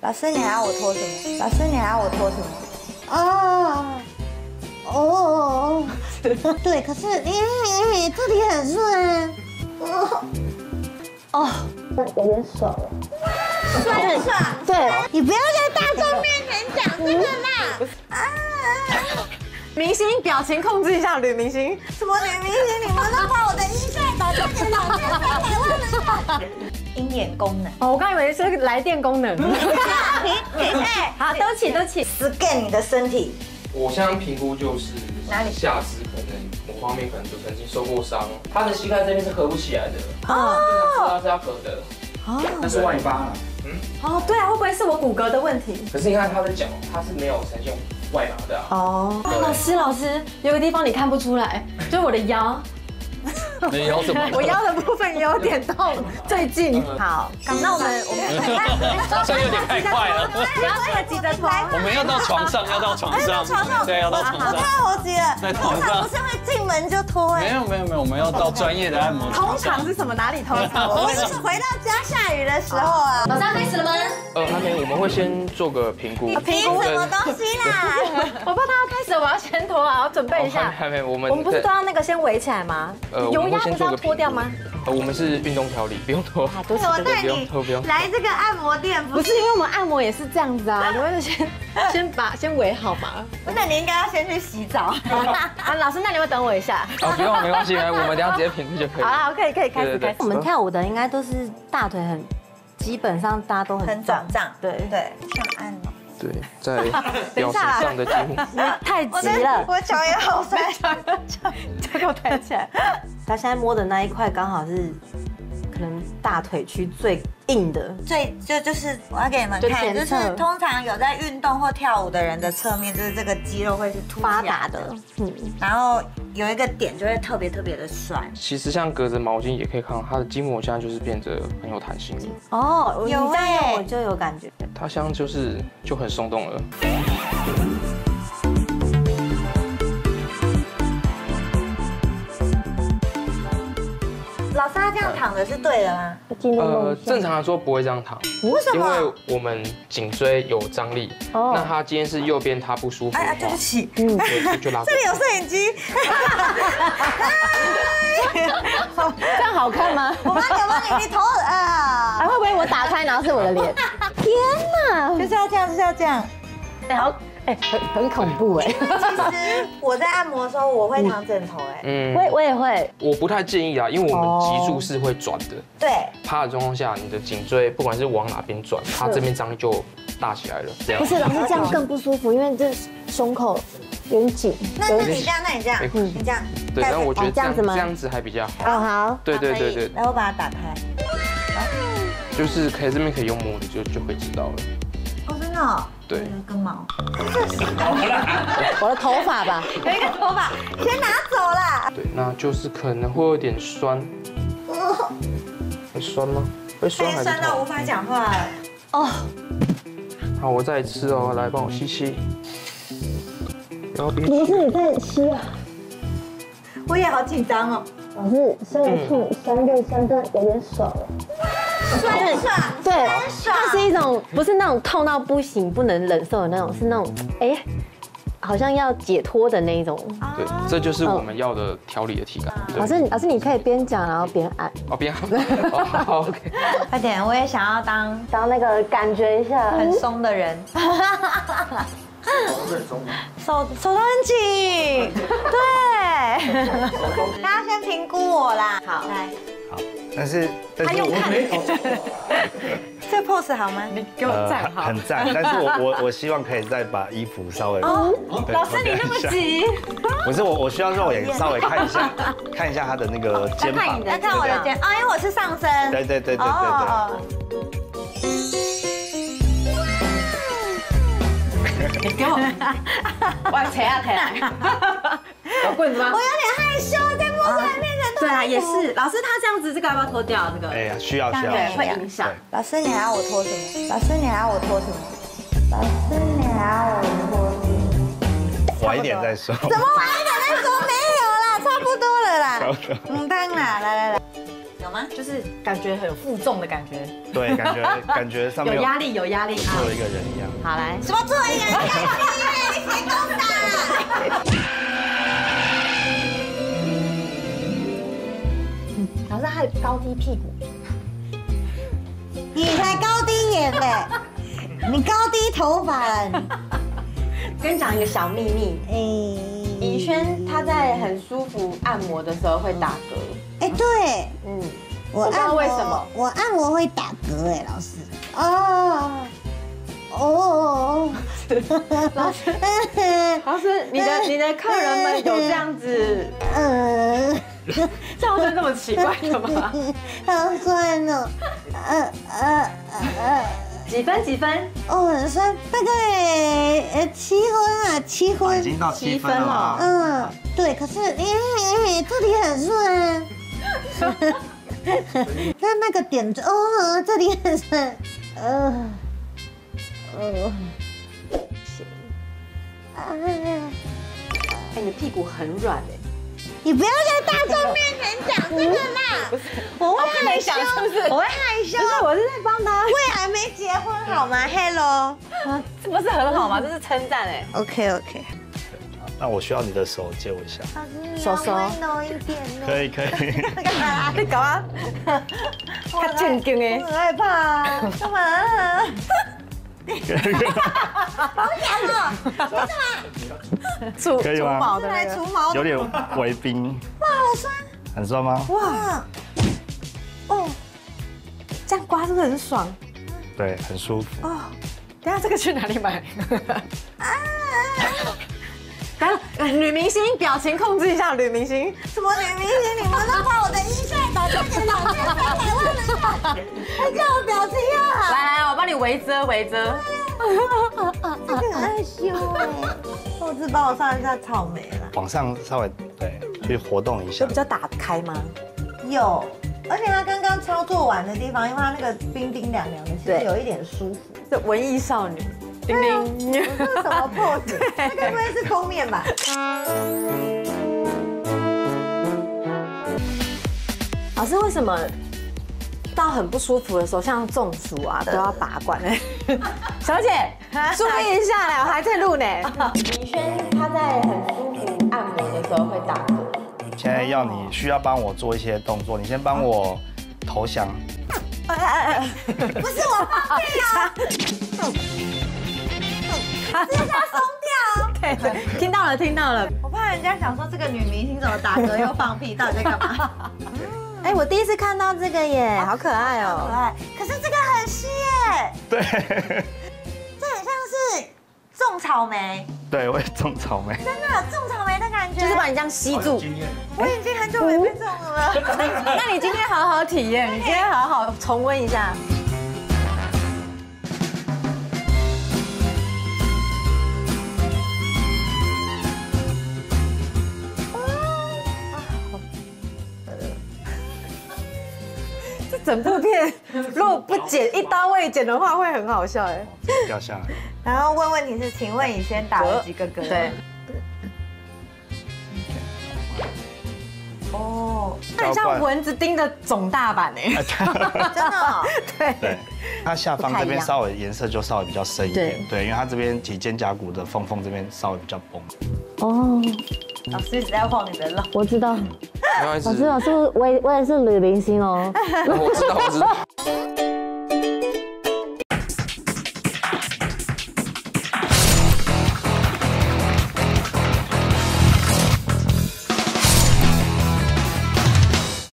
老师，你还要我脱什么？老师，你还要我脱什么？啊，哦，对，可是这里很顺。哦，有点爽了。爽，对，你不要在大众面前讲这个啦。啊！ 明星表情控制一下，吕明星。 什么女明星？你们都把我的音效打成300万了。鹰眼功能。 哦，我刚以为是来电功能。好，对不起。 scan 你的身体。 我现在评估就是哪里下肢可能某方面可能就曾经受过伤，他的膝盖这边是合不起来的。 哦， 他是要合的。 哦， 那是外八。 哦，对啊，会不会是我骨骼的问题？ 可是你看他的脚，他是没有呈现外麻的。 哦，老师，有个地方你看不出来，就是我的腰。 你腰怎么？ 我腰的部分也有点痛，最近。好，那我们这有点太快了。 不要这么急着脱。 我们要到床上，要到床上。对，要到床上。 我太猴急了。 在床上。 不是会进门就脱哎？ 没有，我们要到专业的按摩。 通常是什么？哪里通常？ 我是回到家下雨的时候啊。 马上开始了吗？ 还没，我们会先做个评估。 评什么东西啦？ 我怕他要开始，我要先脱啊，我准备一下。 还没，我们不是都要那个先围起来吗？油压不是要脱掉吗？ 我们是运动调理，不用脱。 我带你来这个按摩店， 不是因为我们按摩也是这样子啊，你会先围好嘛？ 那你应该要先去洗澡。 啊，老师，那你会等我一下？ 不用，没关系，我们等下直接评估就可以。 好了，可以开始。 我们跳舞的应该都是大腿基本上大家都很肿胀，对，想按哦。 对，在表情上的肌肉。 太急了， 我脚也好酸， 脚给我抬起来。 他现在摸的那一块刚好是可能大腿区最硬的， 就是我要给你们看，就是通常有在运动或跳舞的人的侧面，就是这个肌肉会是凸发达的， 然后有一个点就会特别的酸。 其实像隔着毛巾也可以看到，它的筋膜现在就是变得很有弹性力。 哦，你这样用我就有感觉， 它现在就很松动了。 老师，他这样躺的是对的吗？ 正常来说不会这样躺， 为什么？ 因为我们颈椎有张力，那他今天是右边，他不舒服的话， 对不起， 就拉。 这里有摄影机， 这样好看吗？ 我帮你头啊！ 会不会我打开然后是我的脸？ 天哪， 就是要这样。 好。很恐怖哎！ 其实我在按摩的时候，我会躺枕头哎。 我也会。 我不太建议啊，因为我们脊柱是会转的。 对。 趴的状况下，你的颈椎不管是往哪边转，它这边张力就大起来了。这样。 不是，老师这样更不舒服，因为这胸口有点紧。 那你这样，你这样。 对，但我觉得这样子还比较好。 好。 对。 然后把它打开。 就是这边可以用摸的，就会知道了。 哦，真的哦。 对， 根毛， 我的头发吧， 有一个头发，先拿走啦。 对，那就是可能会有点酸，会酸吗？会酸还是酸到无法讲话了。 哦， 好，我再一次哦，来帮我吸气，然后憋不是你在吸啊？ 我也好紧张哦。 老师，虽然痛，酸但有点爽了。 酸， 对，它是一种不是那种痛到不行、不能忍受的那种，是那种好像要解脱的那一种。 对，这就是我们要的调理的体感。 老师，你可以边讲然后边按。 边按。好 ，OK。 快点，我也想要当那个感觉一下很松的人。手都很紧，对。大家先评估我啦。好，来。 好，但是我没有。 这 pose 好吗？ 你给我站好。 很赞，但是我希望可以再把衣服稍微。 老师你那么急？ 不是我需要肉眼稍微看一下他的那个肩膀。 要看我的肩啊，因为我是上身。 对。 你给我，我要扯啊！有棍子吗？ 我有点害羞，在摸出来面前。 对啊，也是。老师他这样子，这个要不要脱掉？这个？ 哎呀，需要。 对，会影响。 老师，你还要我脱什么？老师，你还要我脱什么？老师，你还要我脱什么？ 晚一点再说。 怎么晚一点再说？没有啦，差不多了啦。当啦，来。有吗？ 吗？ 就是感觉很有负重的感觉， 对，感觉上面有压力，有压力。 做一个人一样。 好来， 什么做一个人？你谁公打？ 老师还高低屁股， 你才高低眼嘞，你高低头发了。 跟你讲一个小秘密，以轩他在很舒服按摩的时候会打嗝。 哎，对，我不知道为什么我按摩会打嗝哎，老师。哦， 老师，你的客人们有这样子叫声这么奇怪的吗？ 好酸哦， 几分？ 哦，很酸，大概7分啊，7分， 已经到7分了。 嗯，对，可是这里很酸，那个点这里很酸， 哎，你的屁股很软哎。 你不要在大众面前讲这个啦，我会害羞， 是不是？ 我会害羞。 不是，我是在帮他。 我也还没结婚好吗 ？Hello， 这不是很好吗？这是称赞哎。 OK。 那我需要你的手借我一下。 手温柔一点哦。 可以。 你搞啊！他正经哎。 我很害怕啊，干嘛？好痒哦！ 除可以吗毛的那个。 除毛有点微冰。 哇，好酸！ 很酸吗？ 哇， 这样刮是不是很爽？ 对，很舒服。 等下这个去哪里买？等下女明星表情控制一下，女明星。 什么女明星？你们都把我的音效打在给2000、300万人看，还叫我表情要好。 来，我帮你围遮。 这个很害羞哎，我只帮我上一下草莓了。 往上稍微对，去活动一下有比。较打得开吗？ 有，而且他刚刚操作完的地方，因为他那个冰冰凉凉的，其实有一点舒服。 这文艺少女，叮叮。 这是什么 pose？这该不会是封面吧？ 老师为什么到很不舒服的时候，像中暑啊，都要拔罐呢？小姐，注意一下啦，我还在录呢。李轩他在很舒服按摩的时候会打嗝。 现在需要帮我做一些动作，你先帮我投降。 不是我放屁啊！这下松掉。 对，听到了。 我怕人家想说这个女明星怎么打嗝又放屁，到底在干嘛？ 哎，我第一次看到这个耶，好可爱可哦。 爱，可是这个很稀耶， 对， 这很像是种草莓， 对，我也种草莓。 真的种草莓的感觉。 就是把你这样吸住。 我已经很久没被种了。 那你今天好好体验，你今天好好重温一下。这整部片如果不剪一刀未剪的话，会很好笑哎。 掉下来。 然后问题是，请问你先打了几个嗝？ 对。 哦， 那很像蚊子叮的肿大版哎。 真的哦。 对，它下方这边稍微颜色就稍微比较深一点，对，因为它这边其肩胛骨的缝这边稍微比较崩。 哦， 老师一直在晃你的肉。 我知道。 没关系， 老师，我也是女明星哦。 我知道。